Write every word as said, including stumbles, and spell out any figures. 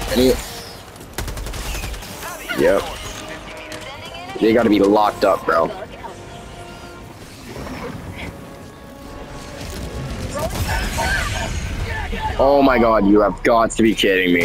Any... Yep. They gotta be locked up, bro. Oh my god, you have got to be kidding me.